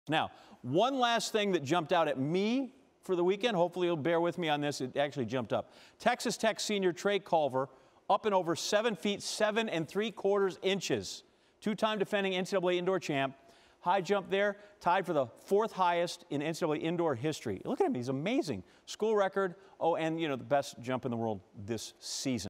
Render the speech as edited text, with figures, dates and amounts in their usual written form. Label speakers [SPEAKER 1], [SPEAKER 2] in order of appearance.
[SPEAKER 1] Now, one last thing that jumped out at me for the weekend, hopefully you'll bear with me on this, it actually jumped up. Texas Tech senior Trey Culver, up and over 7 feet 7 3/4 inches. Two-time defending NCAA indoor champ. High jump there, tied for the 4th highest in NCAA indoor history. Look at him, he's amazing. School record, oh, and, you know, the best jump in the world this season.